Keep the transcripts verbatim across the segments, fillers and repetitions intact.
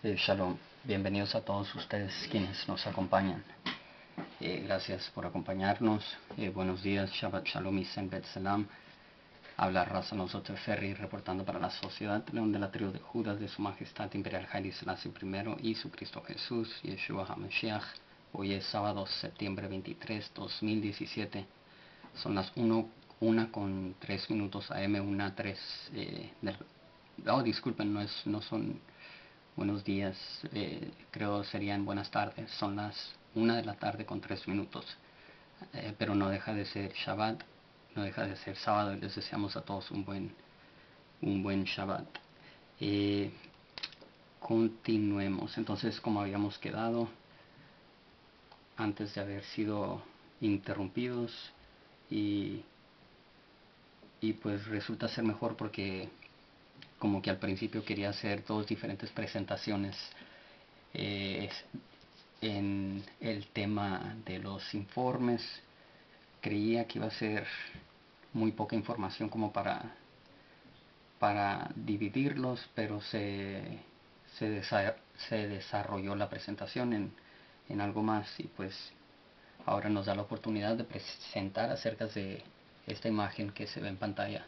Eh, shalom, bienvenidos a todos ustedes quienes nos acompañan. Eh, gracias por acompañarnos. Eh, buenos días, Shabbat Shalom y Senbet Salam. Habla Raza Nosotros Ferry reportando para la Sociedad León de la Tribu de Judas de Su Majestad Imperial Haile Selassie primero y su Cristo Jesús, Yeshua HaMashiach. Hoy es sábado, septiembre veintitrés, dos mil diecisiete. Son las uno con tres minutos A M, una tres eh, del... Oh, disculpen, no, es, no son buenos días, eh, creo serían buenas tardes. Son las una de la tarde con tres minutos. Eh, pero no deja de ser Shabbat, no deja de ser sábado y les deseamos a todos un buen, un buen Shabbat. Eh, continuemos. Entonces, como habíamos quedado, antes de haber sido interrumpidos y, y pues resulta ser mejor porque como que al principio quería hacer dos diferentes presentaciones eh, en el tema de los informes. Creía que iba a ser muy poca información como para para dividirlos, pero se, se, desa se desarrolló la presentación en, en algo más y pues ahora nos da la oportunidad de presentar acerca de esta imagen que se ve en pantalla,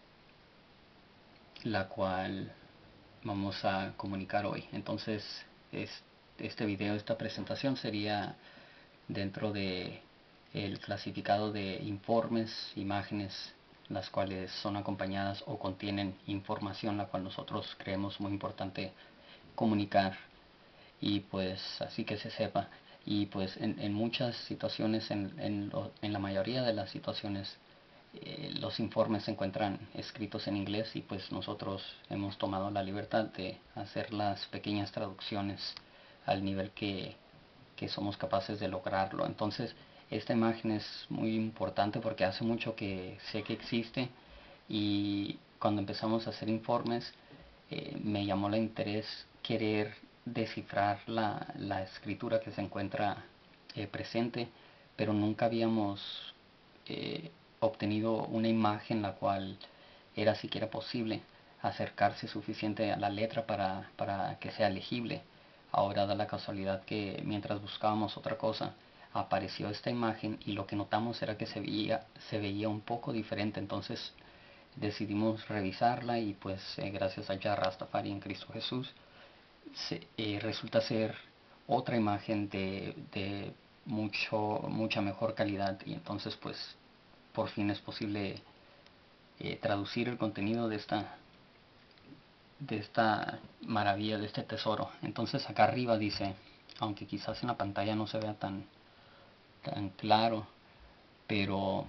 la cual vamos a comunicar hoy. Entonces es, este video, esta presentación sería dentro de el clasificado de informes, imágenes, las cuales son acompañadas o contienen información la cual nosotros creemos muy importante comunicar, y pues así que se sepa. Y pues en, en muchas situaciones, en, en, lo, en la mayoría de las situaciones, eh, los informes se encuentran escritos en inglés y pues nosotros hemos tomado la libertad de hacer las pequeñas traducciones al nivel que, que somos capaces de lograrlo. Entonces esta imagen es muy importante porque hace mucho que sé que existe, y cuando empezamos a hacer informes eh, me llamó el interés querer descifrar la, la escritura que se encuentra eh, presente, pero nunca habíamos eh, obtenido una imagen la cual era siquiera posible acercarse suficiente a la letra para, para que sea legible. Ahora da la casualidad que mientras buscábamos otra cosa apareció esta imagen y lo que notamos era que se veía, se veía un poco diferente. Entonces decidimos revisarla y pues eh, gracias a Yah Rastafari en Cristo Jesús se, eh, resulta ser otra imagen de, de mucho, mucha mejor calidad, y entonces pues por fin es posible eh, traducir el contenido de esta de esta maravilla, de este tesoro. Entonces acá arriba dice, aunque quizás en la pantalla no se vea tan tan claro, pero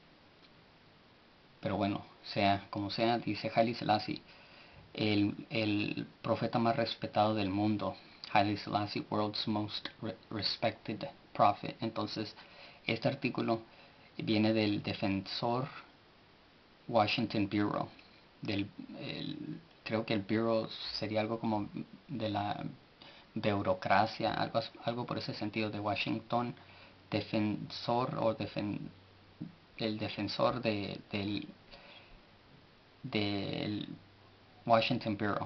pero bueno, sea como sea, dice Haile Selassie, el, el profeta más respetado del mundo, Haile Selassie, world's most re respected prophet. Entonces este artículo viene del Defensor Washington Bureau, del el, creo que el Bureau sería algo como de la burocracia, algo, algo por ese sentido, de Washington, defensor o defen, el defensor de, del, del Washington Bureau.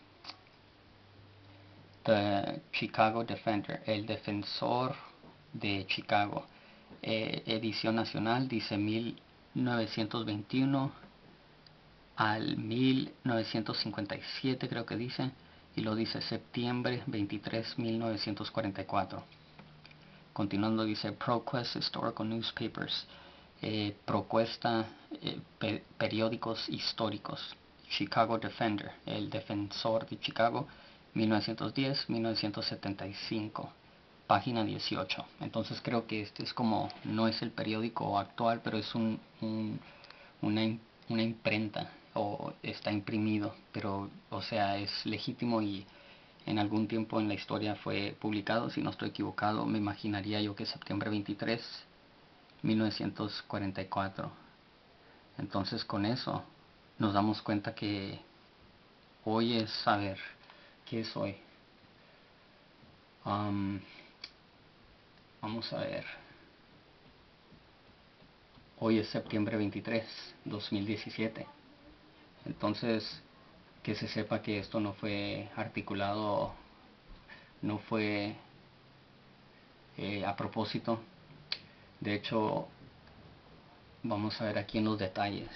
The Chicago Defender, el defensor de Chicago, eh, edición nacional, dice mil novecientos veintiuno al mil novecientos cincuenta y siete, creo que dice, y lo dice septiembre veintitrés, mil novecientos cuarenta y cuatro. Continuando dice ProQuest Historical Newspapers, eh, propuesta eh, pe periódicos históricos. Chicago Defender, el defensor de Chicago, mil novecientos diez a mil novecientos setenta y cinco, página dieciocho. Entonces creo que este es como, no es el periódico actual, pero es un, un, una, una imprenta, o está imprimido, pero o sea es legítimo y en algún tiempo en la historia fue publicado. Si no estoy equivocado, me imaginaría yo que septiembre veintitrés, mil novecientos cuarenta y cuatro. Entonces con eso nos damos cuenta que hoy es, a ver, ¿qué es hoy? Um, vamos a ver. Hoy es septiembre veintitrés, dos mil diecisiete. Entonces, que se sepa que esto no fue articulado no fue eh, a propósito. De hecho, vamos a ver aquí en los detalles.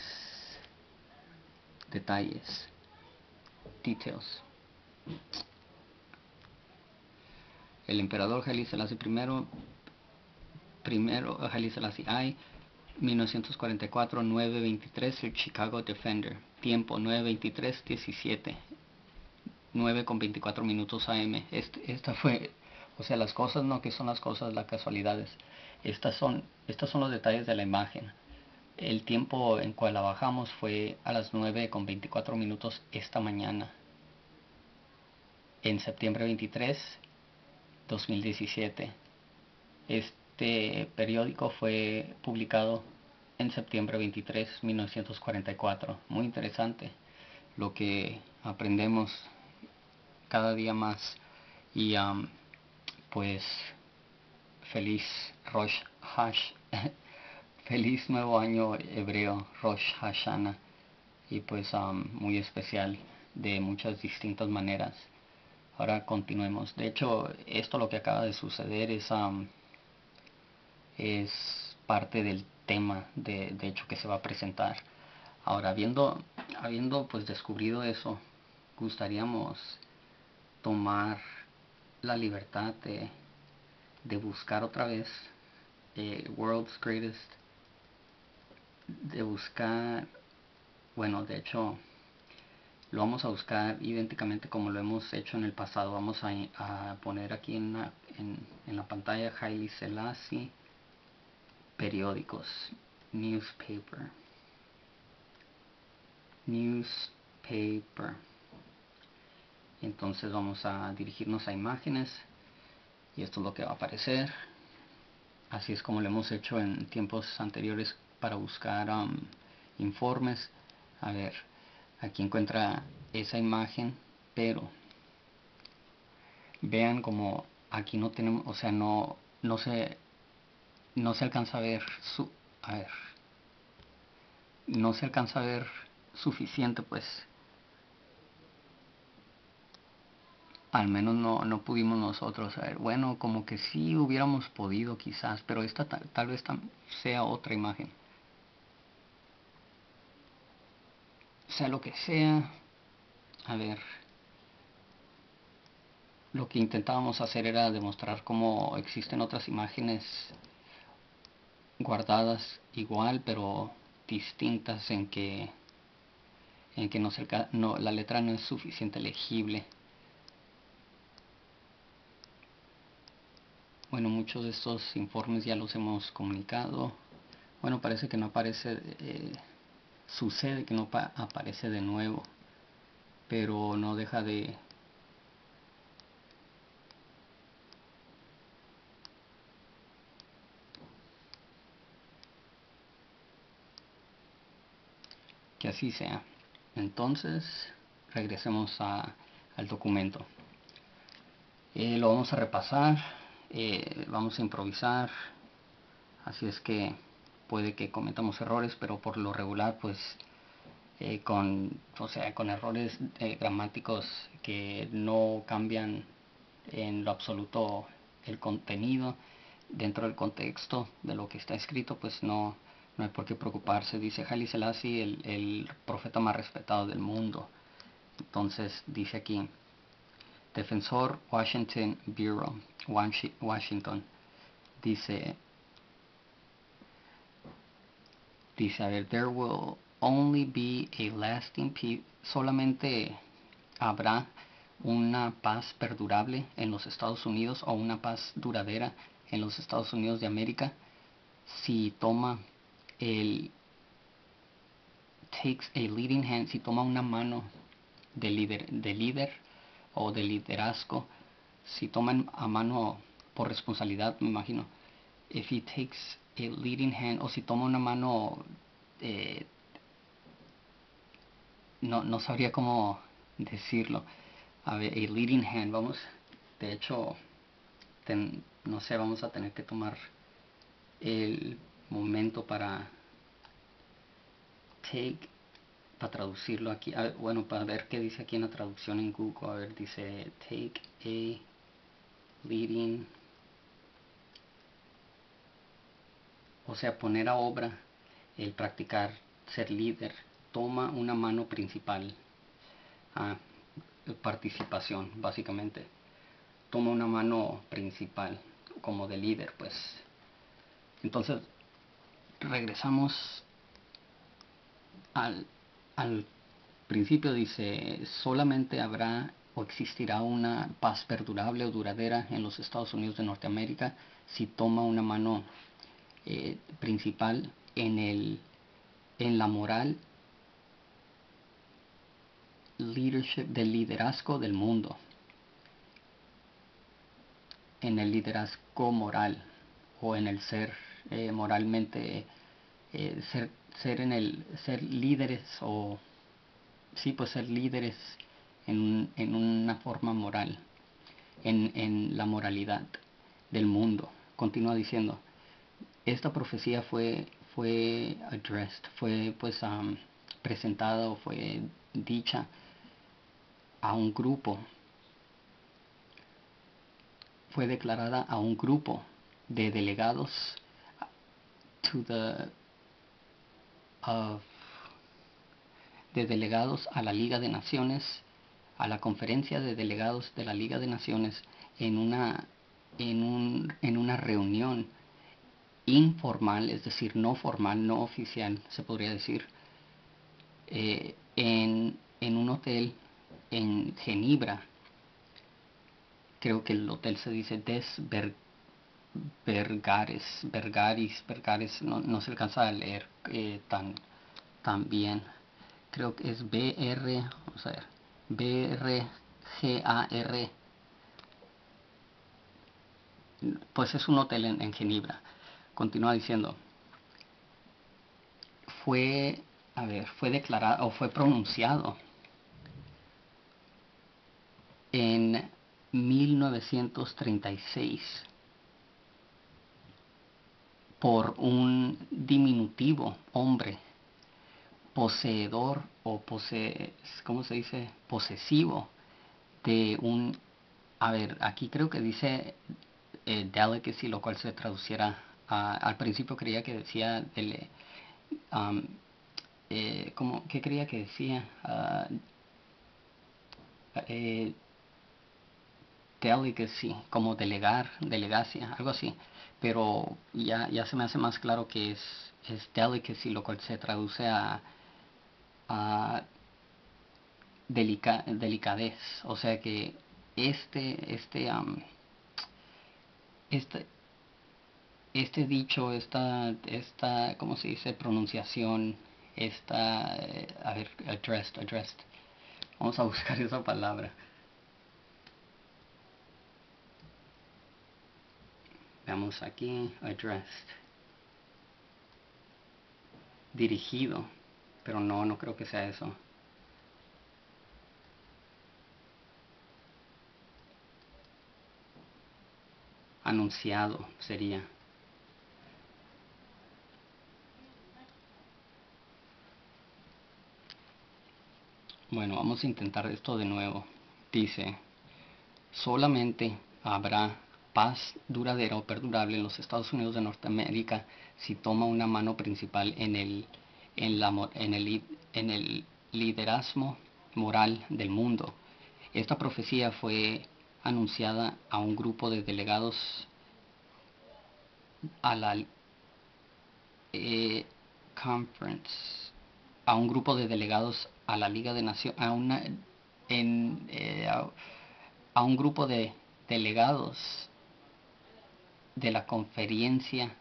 Detalles. Details. El emperador Haile Selassie I, primero Haile Selassie I, mil novecientos cuarenta y cuatro, nueve veintitrés, el Chicago Defender. Tiempo nueve veintitrés diecisiete, nueve con veinticuatro minutos A M. Este, esta fue, o sea, las cosas no que son las cosas, las casualidades. Estas son, estos son los detalles de la imagen. El tiempo en cual la bajamos fue a las nueve con veinticuatro minutos esta mañana. En septiembre veintitrés, dos mil diecisiete. Este periódico fue publicado en septiembre veintitrés, mil novecientos cuarenta y cuatro. Muy interesante lo que aprendemos cada día más. Y um, pues feliz Rosh Hash feliz nuevo año hebreo, Rosh Hashanah, y pues um, muy especial de muchas distintas maneras. Ahora continuemos. De hecho, esto lo que acaba de suceder es um, es parte del tema de, de hecho que se va a presentar. Ahora, habiendo, habiendo pues descubrido eso, gustaríamos tomar la libertad de, de buscar otra vez eh, World's Greatest, de buscar, bueno, de hecho lo vamos a buscar idénticamente como lo hemos hecho en el pasado. Vamos a, a poner aquí en la, en, en la pantalla Haile Selassie periódicos, newspaper, newspaper. Entonces vamos a dirigirnos a imágenes y esto es lo que va a aparecer. Así es como lo hemos hecho en tiempos anteriores para buscar um, informes. A ver, aquí encuentra esa imagen, pero vean como aquí no tenemos, o sea, no, no se, no se alcanza a ver su, a ver, no se alcanza a ver suficiente, pues. Al menos no, no pudimos nosotros saber. Bueno, como que sí hubiéramos podido quizás, pero esta tal, tal vez tam, sea otra imagen. Sea lo que sea, a ver, lo que intentábamos hacer era demostrar cómo existen otras imágenes guardadas igual, pero distintas en que, en que no se, no, la letra no es suficiente legible. Bueno, muchos de estos informes ya los hemos comunicado. Bueno, parece que no aparece, eh, sucede que no aparece de nuevo, pero no deja de que así sea. Entonces, regresemos a, al documento. Eh, lo vamos a repasar, eh, vamos a improvisar, así es que puede que cometamos errores, pero por lo regular, pues, eh, con, o sea, con errores eh, gramáticos que no cambian en lo absoluto el contenido dentro del contexto de lo que está escrito, pues no, no hay por qué preocuparse. Dice Haile Selassie, el, el profeta más respetado del mundo. Entonces dice aquí, Defensor Washington Bureau, Washington, dice, dice, a ver, there will only be a lasting peace, solamente habrá una paz perdurable en los Estados Unidos o una paz duradera en los Estados Unidos de América si toma el takes a leading hand, si toma una mano de líder, de líder o de liderazgo, si toman a mano por responsabilidad, me imagino, if he takes a leading hand, o si toma una mano, eh, no, no sabría cómo decirlo, a ver, a leading hand, vamos, de hecho, ten, no sé, vamos a tener que tomar el momento para take, para traducirlo aquí, a ver, bueno, para ver qué dice aquí en la traducción en Google, a ver, dice take a leading, o sea, poner a obra, el practicar, ser líder, toma una mano principal. Ah, participación, básicamente. Toma una mano principal, como de líder, pues. Entonces, regresamos al, al principio, dice, solamente habrá o existirá una paz perdurable o duradera en los Estados Unidos de Norteamérica si toma una mano eh, principal en, el, en la moral leadership, del liderazgo del mundo, en el liderazgo moral o en el ser eh, moralmente, eh, ser, ser en el ser líderes o sí, pues ser líderes en, en una forma moral, en, en la moralidad del mundo. Continúa diciendo, esta profecía fue fue addressed, fue pues um, presentada o fue dicha a un grupo, fue declarada a un grupo de delegados to the of de delegados a la Liga de Naciones, a la conferencia de delegados de la Liga de Naciones en una en un en una reunión informal, es decir, no formal, no oficial, se podría decir, eh, en, en un hotel en Ginebra. Creo que el hotel se dice Des Ber, Bergares, Bergaris, Bergares, no, no se alcanza a leer eh, tan, tan bien. Creo que es B R, vamos a ver, B R G A R, pues es un hotel en, en Ginebra. Continúa diciendo, fue, a ver, fue declarado o fue pronunciado en mil novecientos treinta y seis por un diminutivo hombre poseedor o pose, ¿cómo se dice? Posesivo de un, a ver, aquí creo que dice eh, delicacy, lo cual se traduciera a, al principio creía que decía del, um, eh, ¿cómo, ¿qué creía que decía? Uh, eh, delegacy, como delegar, delegacia, algo así. Pero ya, ya se me hace más claro que es, es delicacy, lo cual se traduce a, a delica, delicadez. O sea que este, este, um, este, este dicho, esta, esta, ¿cómo se dice? Pronunciación, esta, eh, a ver, addressed, addressed. Vamos a buscar esa palabra. Veamos aquí, addressed. Dirigido, pero no, no creo que sea eso. Anunciado sería. Bueno, vamos a intentar esto de nuevo. Dice, solamente habrá paz duradera o perdurable en los Estados Unidos de Norteamérica si toma una mano principal en el, en la, en el, en el liderazgo moral del mundo. Esta profecía fue anunciada a un grupo de delegados a la eh, conference, a un grupo de delegados a la Liga de Naciones, a una en eh, a, a un grupo de delegados de la conferencia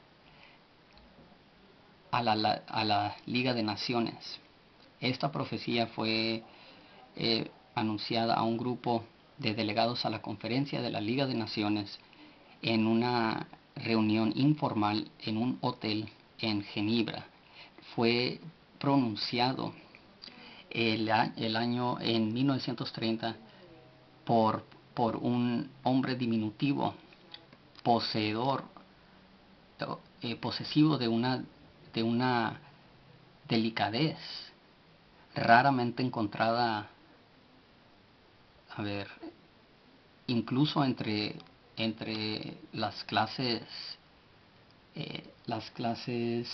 a la, la, a la Liga de Naciones. Esta profecía fue eh, anunciada a un grupo de delegados a la conferencia de la Liga de Naciones en una reunión informal en un hotel en Ginebra. Fue pronunciado el, el año en mil novecientos treinta por, por un hombre diminutivo, poseedor, eh, posesivo de una, de una delicadez raramente encontrada, a ver, incluso entre entre las clases, eh, las clases,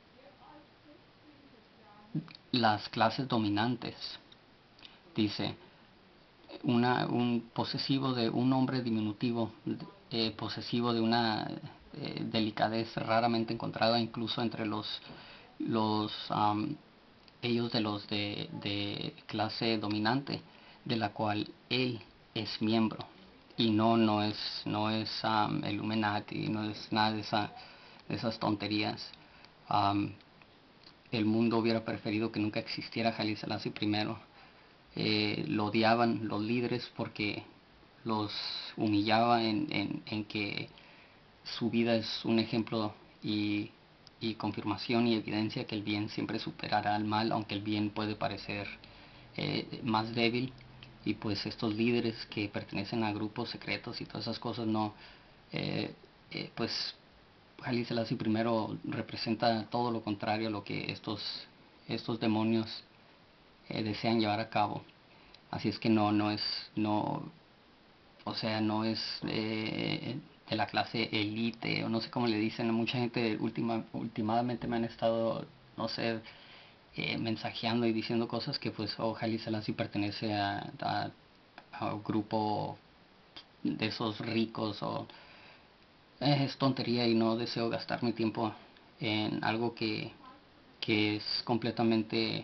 las clases dominantes. Dice, una, un posesivo de un hombre diminutivo, eh, posesivo de una eh, delicadez raramente encontrada incluso entre los, los um, ellos de los de, de clase dominante, de la cual él es miembro. Y no, no es, no es um, Illuminati, no es nada de, esa, de esas tonterías. Um, el mundo hubiera preferido que nunca existiera Haile Selassie primero. Eh, lo odiaban los líderes porque los humillaba en, en, en que su vida es un ejemplo y, y confirmación y evidencia que el bien siempre superará al mal, aunque el bien puede parecer eh, más débil. Y pues estos líderes que pertenecen a grupos secretos y todas esas cosas no, eh, eh, pues Haile Selassie primero representa todo lo contrario a lo que estos, estos demonios eh, desean llevar a cabo. Así es que no, no es, no, o sea, no es eh, de la clase elite, o no sé cómo le dicen. Mucha gente última, últimamente me han estado, no sé, eh, mensajeando y diciendo cosas que pues oh, Haile Selassie pertenece a, a, a un grupo de esos ricos o eh, es tontería y no deseo gastar mi tiempo en algo que, que es completamente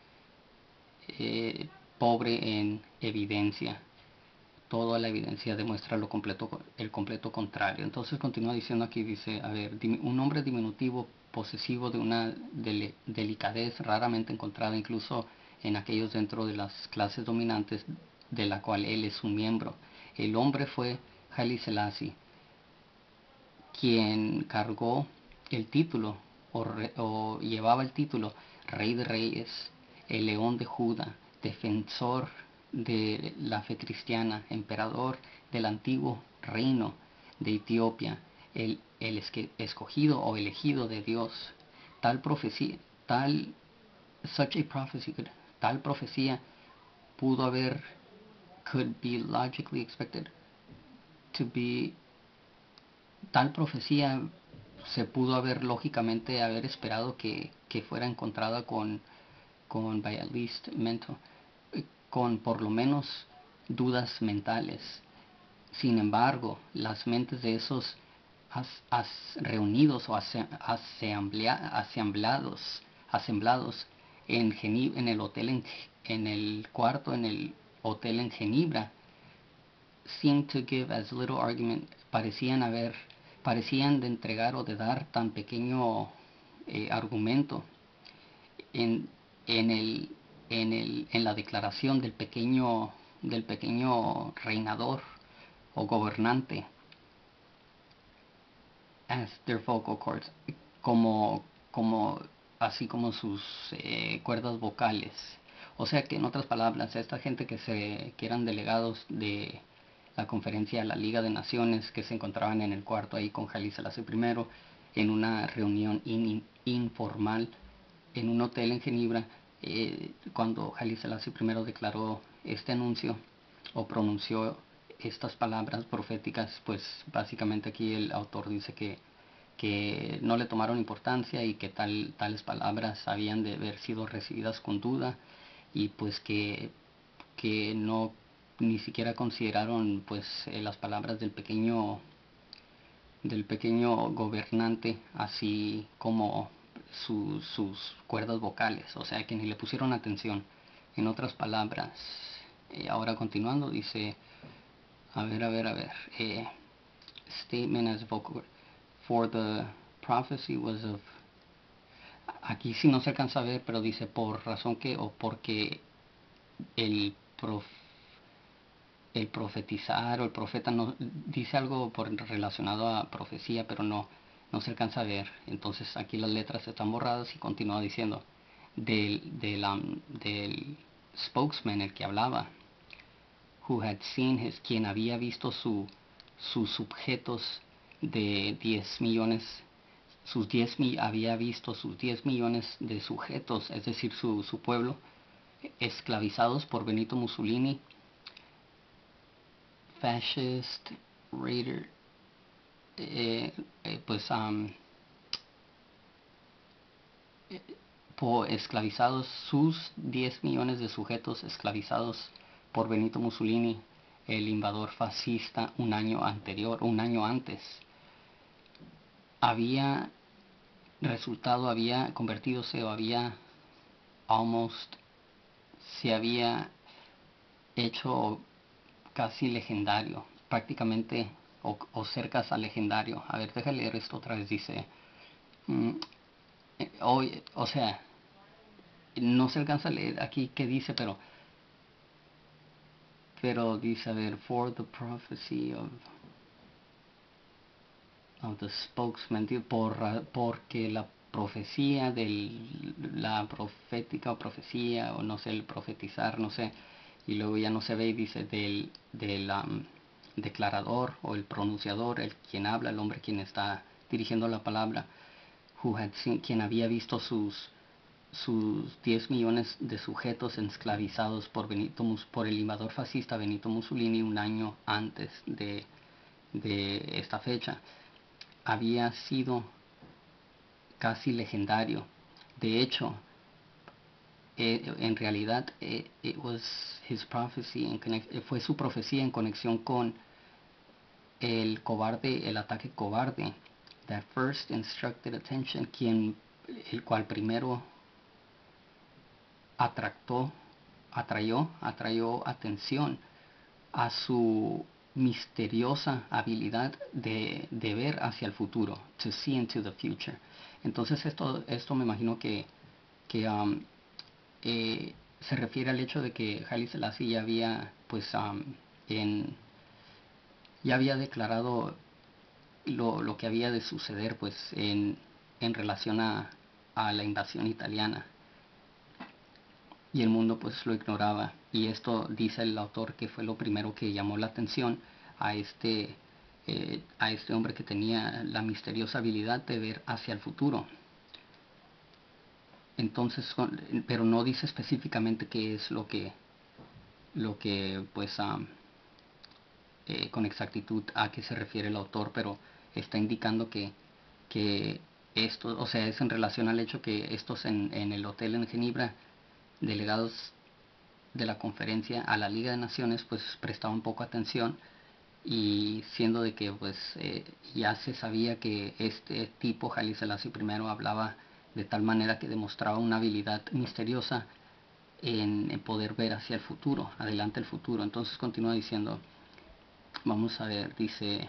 eh, pobre en evidencia. Toda la evidencia demuestra lo completo, el completo contrario. Entonces continúa diciendo aquí, dice, a ver, un hombre diminutivo, posesivo de una dele, delicadez raramente encontrada incluso en aquellos dentro de las clases dominantes de la cual él es un miembro. El hombre fue Haile Selassie, quien cargó el título o, re, o llevaba el título Rey de Reyes, el León de Judá, defensor de la fe cristiana, emperador del antiguo reino de Etiopía, el, el escogido o elegido de Dios. Tal profecía, tal, such a prophecy, tal profecía pudo haber, could be logically expected to be, tal profecía se pudo haber lógicamente haber esperado que, que fuera encontrada con, con by at least mental, con por lo menos dudas mentales. Sin embargo, las mentes de esos as, as reunidos o ase, asamblea, asamblados, asamblados en, Geni, en el hotel en, en el cuarto en el hotel en Ginebra seemed to give as little argument, parecían haber parecían de entregar o de dar tan pequeño eh, argumento en, en, el, en, el, en la declaración del pequeño, del pequeño reinador o gobernante as their vocal cords, como, como, así como sus eh, cuerdas vocales. O sea que en otras palabras, esta gente que, se, que eran delegados de la conferencia de la Liga de Naciones que se encontraban en el cuarto ahí con Haile Selassie primero en una reunión in, informal en un hotel en Ginebra, eh, cuando Haile Selassie primero declaró este anuncio o pronunció estas palabras proféticas, pues básicamente aquí el autor dice que, que no le tomaron importancia y que tal, tales palabras habían de haber sido recibidas con duda y pues que, que no ni siquiera consideraron pues eh, las palabras del pequeño del pequeño gobernante así como su, sus cuerdas vocales, o sea que ni le pusieron atención. En otras palabras, eh, ahora continuando dice, a ver, a ver, a ver, eh, statement as vocal for the prophecy was of, aquí sí no se alcanza a ver, pero dice por razón que o porque el prof, el profetizar o el profeta no dice algo por, relacionado a profecía, pero no no se alcanza a ver. Entonces aquí las letras están borradas y continúa diciendo del, del, um, del spokesman, el que hablaba, who had seen his, quien había visto su, sus sujetos de diez millones, sus diez mil, había visto sus diez millones de sujetos, es decir, su, su pueblo, esclavizados por Benito Mussolini, fascist Raider, eh, eh, pues um, por esclavizados, sus diez millones de sujetos esclavizados por Benito Mussolini, el invasor fascista, un año anterior, un año antes, había resultado, había convertidose o había almost, se había hecho casi legendario, prácticamente o, o cerca a legendario. A ver, déjame leer esto otra vez, dice, mm, o, o sea, no se alcanza a leer aquí qué dice, pero pero dice, a ver, for the prophecy of, of the spokesman, por, porque la profecía del, la profética o profecía, o no sé, el profetizar, no sé, y luego ya no se ve y dice del, del um, declarador o el pronunciador, el quien habla, el hombre quien está dirigiendo la palabra, who had seen, quien había visto sus sus diez millones de sujetos esclavizados por, Benito, por el invasor fascista Benito Mussolini un año antes de, de esta fecha. Había sido casi legendario. De hecho, eh, en realidad eh, it was his prophecy en fue su profecía en conexión con el cobarde, el ataque cobarde, that first instructed attention, quien, el cual primero atractó, atrayó, atrayó atención a su misteriosa habilidad de, de ver hacia el futuro, to see into the future. Entonces esto, esto me imagino que, que um, eh, se refiere al hecho de que Haile Selassie ya había, pues, um, en, ya había declarado lo, lo que había de suceder, pues, en, en relación a, a la invasión italiana. Y el mundo pues lo ignoraba, y esto dice el autor que fue lo primero que llamó la atención a este eh, a este hombre que tenía la misteriosa habilidad de ver hacia el futuro. Entonces, pero no dice específicamente qué es lo que lo que pues um, eh, con exactitud a qué se refiere el autor, pero está indicando que que esto, o sea, es en relación al hecho que estos en, en el hotel en Ginebra, delegados de la conferencia a la Liga de Naciones, pues prestaban poco atención, y siendo de que pues eh, ya se sabía que este tipo, Haile Selassie primero, hablaba de tal manera que demostraba una habilidad misteriosa en, en poder ver hacia el futuro, adelante el futuro. Entonces continúa diciendo, vamos a ver, dice,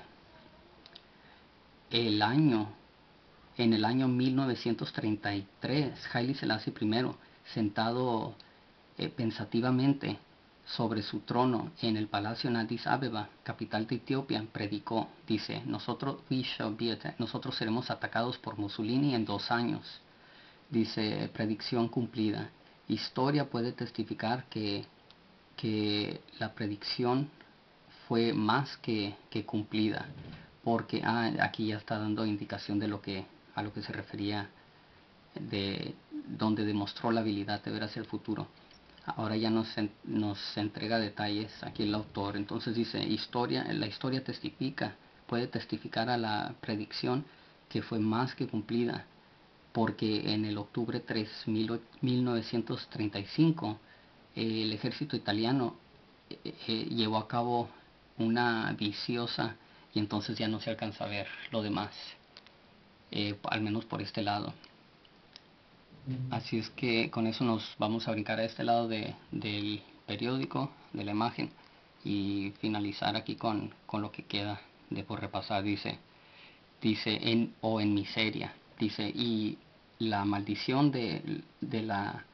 el año, en el año mil novecientos treinta y tres, Haile Selassie primero, sentado eh, pensativamente sobre su trono en el palacio en Addis Abeba, capital de Etiopía, predicó, dice, nosotros, we shall be nosotros seremos atacados por Mussolini en dos años. Dice, predicción cumplida. Historia puede testificar que, que la predicción fue más que, que cumplida, porque ah, aquí ya está dando indicación de lo que, a lo que se refería, de donde demostró la habilidad de ver hacia el futuro. Ahora ya nos, nos entrega detalles aquí el autor. Entonces dice, historia, la historia testifica, puede testificar a la predicción que fue más que cumplida, porque en el octubre tres, mil novecientos treinta y cinco, eh, el ejército italiano eh, eh, llevó a cabo una viciosa, y entonces ya no se alcanza a ver lo demás, eh, al menos por este lado. Así es que con eso nos vamos a brincar a este lado de, del periódico, de la imagen, y finalizar aquí con, con lo que queda de por repasar. Dice, dice en o en miseria, dice, y la maldición de, de la,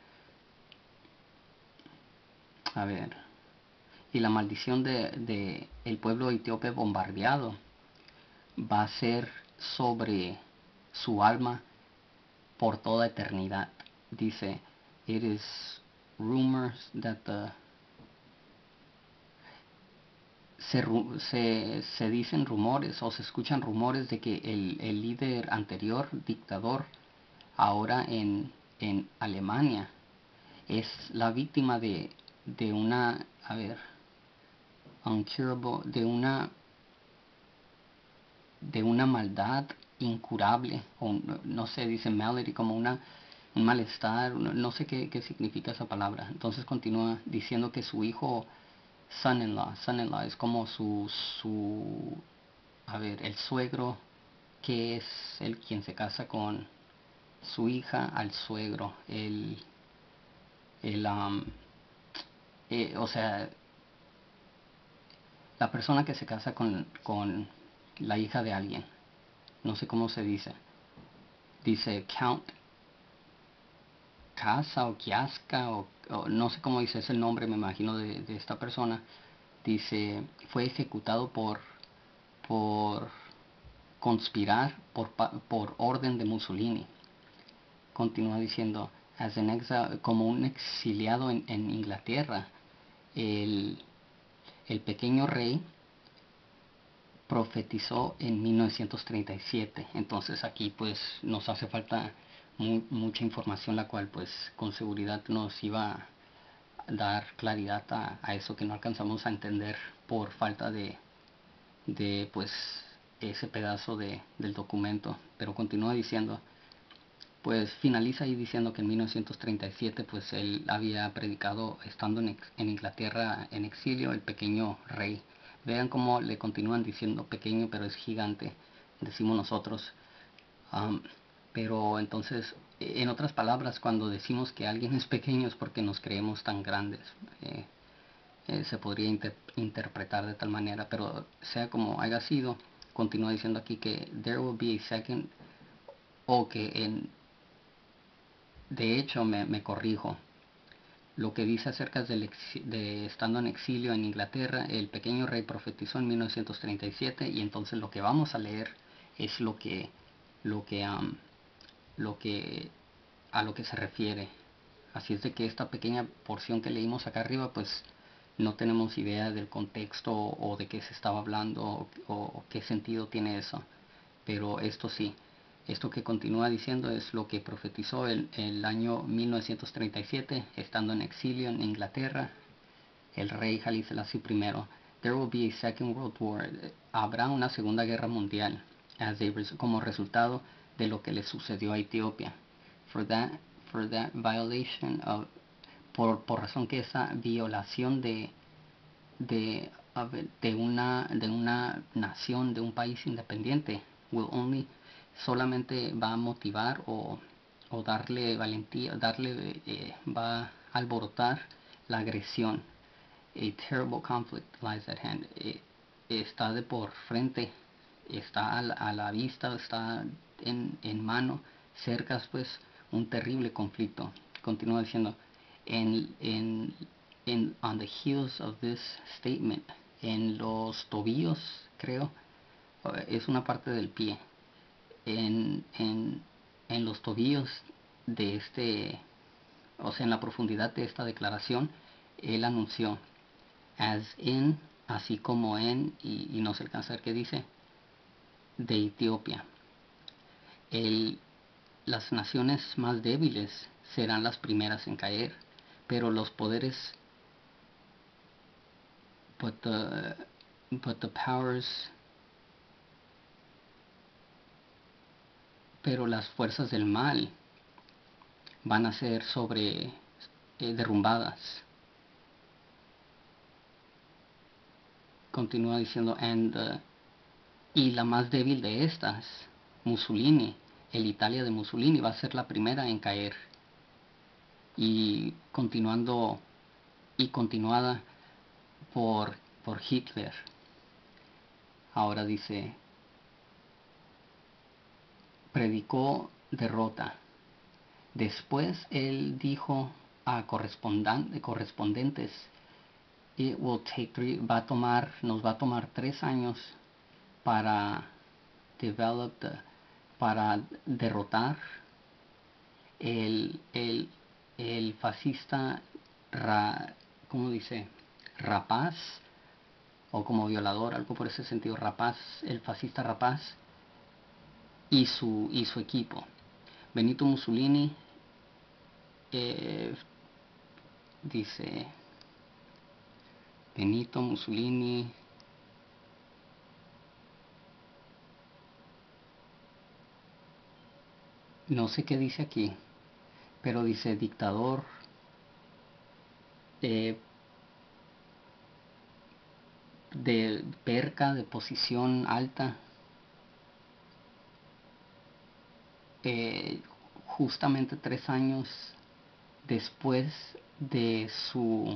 a ver, y la maldición de, de el pueblo etíope bombardeado va a ser sobre su alma por toda eternidad. Dice, it is rumors that the se, se, se dicen rumores o se escuchan rumores de que el, el líder anterior, dictador, ahora en, en Alemania, es la víctima de, de una, a ver, uncurable, de una de una maldad incurable, o no sé, dice malady, como una, un malestar, no sé qué, qué significa esa palabra. Entonces continúa diciendo que su hijo, son-in-law, son-in-law es como su, su, a ver, el suegro, que es el quien se casa con su hija, al suegro, el, el, um, eh, o sea, la persona que se casa con, con la hija de alguien, no sé cómo se dice, dice Count Casa o Kiaska, o, o no sé cómo dice, es el nombre, me imagino, de, de esta persona. Dice, fue ejecutado por, por conspirar por, por orden de Mussolini. Continúa diciendo, as an exile, como un exiliado en, en Inglaterra, el, el pequeño rey profetizó en mil novecientos treinta y siete. Entonces aquí pues nos hace falta mu mucha información, la cual pues con seguridad nos iba a dar claridad a, a eso que no alcanzamos a entender por falta de, de pues ese pedazo de, del documento. Pero continúa diciendo, pues finaliza ahí diciendo que en mil novecientos treinta y siete pues él había predicado estando en, en Inglaterra en exilio, el pequeño rey. Vean cómo le continúan diciendo pequeño, pero es gigante, decimos nosotros. Um, pero entonces, en otras palabras, cuando decimos que alguien es pequeño es porque nos creemos tan grandes. Eh, eh, se podría inter interpretar de tal manera, pero sea como haya sido, continúa diciendo aquí que there will be a second, o que en, de hecho me, me corrijo, lo que dice acerca del de estando en exilio en Inglaterra, el pequeño rey profetizó en mil novecientos treinta y siete, y entonces lo que vamos a leer es lo que, lo que, um, lo que, a lo que se refiere. Así es de que esta pequeña porción que leímos acá arriba, pues no tenemos idea del contexto o de qué se estaba hablando o, o qué sentido tiene eso. Pero esto sí, esto que continúa diciendo es lo que profetizó el, el año mil novecientos treinta y siete, estando en exilio en Inglaterra, el rey Haile Selassie primero. There will be a second world war. Habrá una segunda guerra mundial as a, como resultado de lo que le sucedió a Etiopía. For that, for that violation of, por, por razón que esa violación de, de, de, una, de una nación, de un país independiente, will only, solamente va a motivar o, o darle valentía, darle, eh, va a alborotar la agresión. A terrible conflict lies at hand. Eh, está de por frente, está a la, a la vista, está en, en mano, cerca pues un terrible conflicto. Continúa diciendo, en, en, en, on the heels of this statement, en los tobillos, creo, es una parte del pie, en, en, en los tobillos de este, o sea, en la profundidad de esta declaración, él anunció, as in, así como en, y, y no se alcanza a ver qué dice, de Etiopía. El, las naciones más débiles serán las primeras en caer, pero los poderes, but the, but the powers, pero las fuerzas del mal van a ser sobre eh, derrumbadas. Continúa diciendo, and uh, y la más débil de estas, Mussolini, el Italia de Mussolini, va a ser la primera en caer. Y continuando y continuada por, por Hitler. Ahora dice, predicó derrota. Después él dijo a correspondentes, it will take three, va a tomar, nos va a tomar tres años para develop the, para derrotar el, el, el fascista, ra, ¿cómo dice? Rapaz, o como violador, algo por ese sentido, rapaz, el fascista rapaz y su, y su equipo. Benito Mussolini eh, dice, Benito Mussolini no sé qué dice aquí, pero dice dictador, eh, de perca, de posición alta, eh, justamente tres años después de su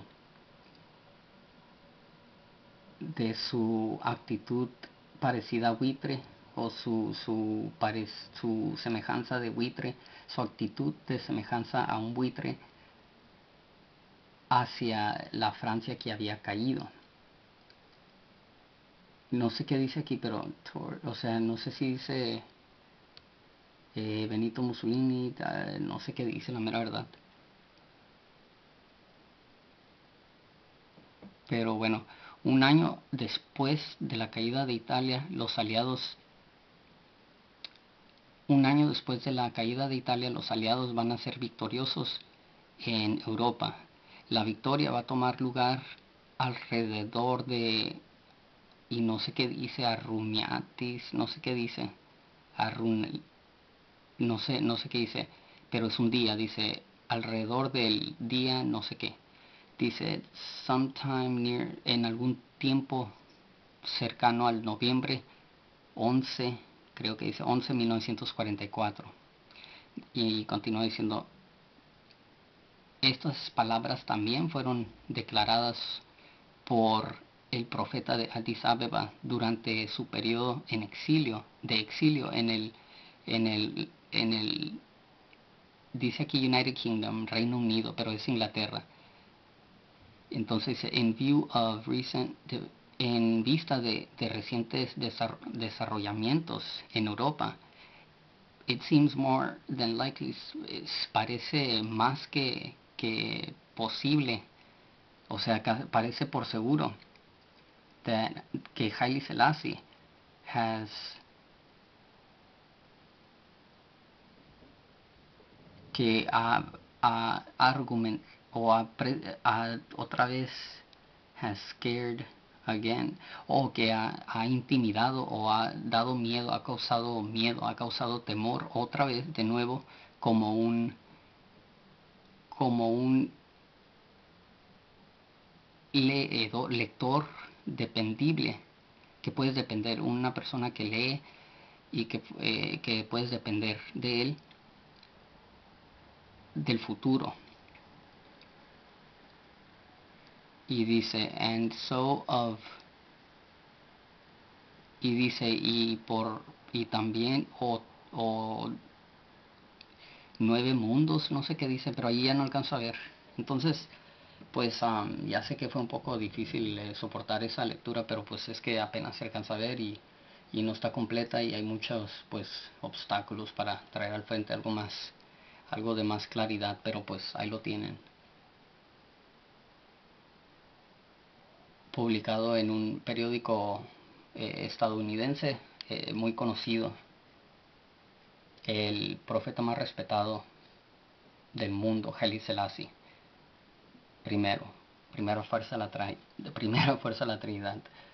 de su actitud parecida a buitre, o su su, parec su semejanza de buitre, su actitud de semejanza a un buitre hacia la Francia que había caído. No sé qué dice aquí, pero, o sea, no sé si dice eh, Benito Mussolini, eh, no sé qué dice, la mera verdad. Pero bueno, un año después de la caída de Italia, los aliados, un año después de la caída de Italia, los aliados van a ser victoriosos en Europa. La victoria va a tomar lugar alrededor de, y no sé qué dice, Arrumiatis, no sé qué dice, Arrun, no sé, no sé qué dice, pero es un día, dice, alrededor del día no sé qué. Dice, sometime near, en algún tiempo cercano al noviembre once, creo que dice once de mil novecientos cuarenta y cuatro. Y continúa diciendo, estas palabras también fueron declaradas por el profeta de Addis Abeba durante su periodo en exilio, de exilio en el, en el, en el, dice aquí United Kingdom, Reino Unido, pero es Inglaterra. Entonces, in view of recent, de, en vista de, de recientes desarrollamientos en Europa, it seems more than likely, es, parece más que, que posible, o sea, parece por seguro, that, que Haile Selassie has que ha, ha argument o ha, ha otra vez has scared again, o que ha, ha intimidado o ha dado miedo, ha causado miedo, ha causado temor otra vez de nuevo, como un como un leedor, lector dependible, que puedes depender, una persona que lee y que, eh, que puedes depender de él, del futuro. Y dice, and so of, y dice, y por, y también, o, o nueve mundos, no sé qué dice, pero ahí ya no alcanzo a ver. Entonces, pues um, ya sé que fue un poco difícil eh, soportar esa lectura, pero pues es que apenas se alcanza a ver y, y no está completa, y hay muchos pues obstáculos para traer al frente algo más, algo de más claridad, pero pues ahí lo tienen. Publicado en un periódico eh, estadounidense eh, muy conocido, el profeta más respetado del mundo, Haile Selassie, primero, primera fuerza de la, primera fuerza de la Trinidad.